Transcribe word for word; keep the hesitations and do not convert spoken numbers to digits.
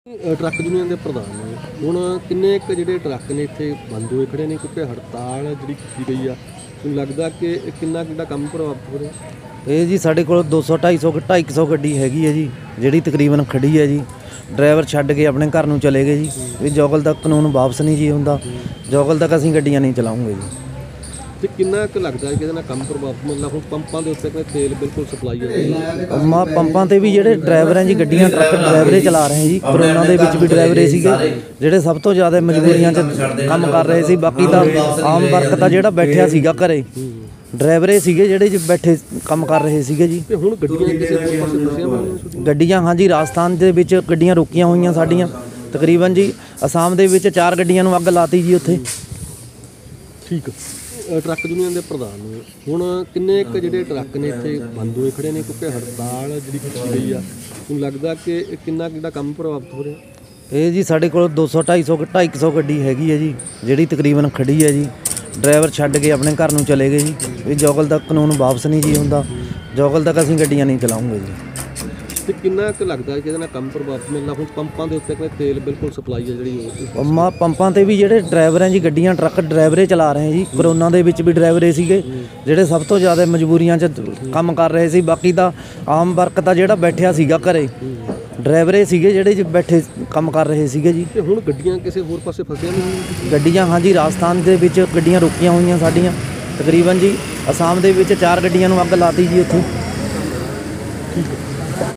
Truck union के प्रधान ने हुण किन्ने क जिहड़े ट्रक ने इत्थे बंद होए खड़े ने क्योंकि हड़ताल जिहड़ी कीती गई आ तुहानूं लगदा कि किन्ना किन्ना काम प्रभावित हो रहा ਇਹ ਜੀ ਸਾਡੇ ਕੋਲ दो सौ ढाई सौ ढाई सौ ਗੱਡੀ ਹੈਗੀ ਹੈ ਜੀ ਜਿਹੜੀ ਤਕਰੀਬਨ ਖੜੀ ਹੈ ਜੀ। ਡਰਾਈਵਰ ਛੱਡ ਕੇ ਆਪਣੇ ਘਰ ਨੂੰ ਚਲੇ ਗਏ ਜੀ। ਇਹ ਜੋਗਲ ਤੱਕ ਕਾਨੂੰਨ ਵਾਪਸ ਨਹੀਂ ਜੀ ਹੁੰਦਾ, ਜੋਗਲ ਤੱਕ ਅਸੀਂ ਗੱਡੀਆਂ ਨਹੀਂ ਚਲਾਉਂਗੇ ਜੀ। ਤੇ ਕਿੰਨਾ ਕੁ ਲੱਗਦਾ ਹੈ ਕਿ ਇਹਦੇ ਨਾਲ ਕੰਮ ਪ੍ਰਭਾਵਿਤ ਮਤਲਬ ਹੁਣ ਪੰਪਾਂ ਦੇ ਉੱਤੇ ਕਹਿੰਦੇ ਤੇਲ ਬਿਲਕੁਲ ਸਪਲਾਈ ਹੈ ਪੰਮਾਂ ਪੰਪਾਂ ਤੇ ਵੀ ਜਿਹੜੇ ਡਰਾਈਵਰ ਹੈ ਜੀ ਗੱਡੀਆਂ ਟਰੱਕ ਡਰਾਈਵਰੇ ਚਲਾ ਰਹੇ ਜੀ। ਕਰੋਨਾ ਦੇ ਵਿੱਚ ਵੀ ਡਰਾਈਵਰੇ ਸੀਗੇ ਜਿਹੜੇ ਸਭ ਤੋਂ ਜ਼ਿਆਦਾ ਮਜਬੂਰੀਆਂ 'ਚ ਕੰਮ ਕਰ ਰਹੇ ਸੀ। ਬਾਕੀ ਤਾਂ ਆਮ ਵਰਕ ਤਾਂ ਜਿਹੜਾ ਬੈਠਿਆ ਸੀਗਾ ਘਰੇ ਡਰਾਈਵਰੇ ਸੀਗੇ ਜਿਹੜੇ ਜੀ ਬੈਠੇ ਕੰਮ ਕਰ ਰਹੇ ਸੀਗੇ ਜੀ। ਤੇ ਹੁਣ ਗੱਡੀਆਂ ਕਿਸੇ ਹੋਰ ਪਾਸੇ ਫਸੀਆਂ ਹੋਈਆਂ ਗੱਡੀਆਂ ਹਾਂਜੀ ਰਾਜਸਥਾਨ ਦੇ ਵਿੱਚ ਗੱਡੀਆਂ ਰੋਕੀਆਂ ਹੋਈਆਂ ਸਾਡੀਆਂ ਤਕਰੀਬਨ ਜੀ। ਅਸਾਮ ਦੇ ਵਿੱਚ ਚਾਰ ਗੱਡੀਆਂ ਨੂੰ ਅੱਗ ਲਾਤੀ ਜੀ ਉੱਥੇ। ਠੀਕ ट्रक यूनियन के प्रधान ने हुण किन्ने क जिहड़े ट्रक ने इत्थे बंद होए खड़े ने क्योंकि हड़ताल जिहड़ी कीती गई आ तुहानूं लगदा कि किन्ना किन्ना काम प्रभावित हो रहा ਇਹ ਜੀ ਸਾਡੇ ਕੋਲ दो सौ ढाई सौ ढाई सौ ਗੱਡੀ ਹੈਗੀ ਹੈ ਜੀ ਜਿਹੜੀ ਤਕਰੀਬਨ ਖੜੀ ਹੈ ਜੀ। ਡਰਾਈਵਰ ਛੱਡ ਕੇ ਆਪਣੇ ਘਰ ਨੂੰ ਚਲੇ ਗਏ ਜੀ। ਇਹ ਜੋਗਲ ਤੱਕ ਕਾਨੂੰਨ ਵਾਪਸ ਨਹੀਂ ਜੀ ਹੁੰਦਾ, ਜੋਗਲ ਤੱਕ ਅਸੀਂ ਗੱਡੀਆਂ ਨਹੀਂ ਚਲਾਉਂਗੇ ਜੀ। ਤੇ ਕਿੰਨਾ ਕੁ ਲੱਗਦਾ ਹੈ ਕਿ ਇਹਦੇ ਨਾਲ ਕੰਮ ਪ੍ਰਭਾਵਿਤ ਮਤਲਬ ਹੁਣ ਪੰਪਾਂ ਦੇ ਉੱਤੇ ਕਹਿੰਦੇ ਤੇਲ ਬਿਲਕੁਲ ਸਪਲਾਈ ਹੈ ਜਿਹੜੀ ਉਹ ਪੰਮਾਂ ਪੰਪਾਂ ਤੇ ਵੀ ਜਿਹੜੇ ਡਰਾਈਵਰ ਹੈ ਜੀ ਗੱਡੀਆਂ ਟਰੱਕ ਡਰਾਈਵਰੇ ਚਲਾ ਰਹੇ ਜੀ। ਕਰੋਨਾ ਦੇ ਵਿੱਚ ਵੀ ਡਰਾਈਵਰੇ ਸੀਗੇ ਜਿਹੜੇ ਸਭ ਤੋਂ ਜ਼ਿਆਦਾ ਮਜਬੂਰੀਆਂ 'ਚ ਕੰਮ ਕਰ ਰਹੇ ਸੀ। ਬਾਕੀ ਤਾਂ ਆਮ ਵਰਕ ਤਾਂ ਜਿਹੜਾ ਬੈਠਿਆ ਸੀਗਾ ਘਰੇ ਡਰਾਈਵਰੇ ਸੀਗੇ ਜਿਹੜੇ ਬੈਠੇ ਕੰਮ ਕਰ ਰਹੇ ਸੀਗੇ ਜੀ। ਤੇ ਹੁਣ ਗੱਡੀਆਂ ਕਿਸੇ ਹੋਰ ਪਾਸੇ ਫਸੀਆਂ ਨਹੀਂ ਗੱਡੀਆਂ ਹਾਂਜੀ ਰਾਜਸਥਾਨ ਦੇ ਵਿੱਚ ਗੱਡੀਆਂ ਰੋਕੀਆਂ ਹੋਈਆਂ ਸਾਡੀਆਂ ਤਕਰੀਬਨ ਜੀ। ਅਸਾਮ ਦੇ ਵਿੱਚ ਚਾਰ ਗੱਡੀਆਂ ਨੂੰ ਅੱਗ ਲਾਤੀ ਜੀ ਉੱਥੇ। ਠੀਕ ਹੈ।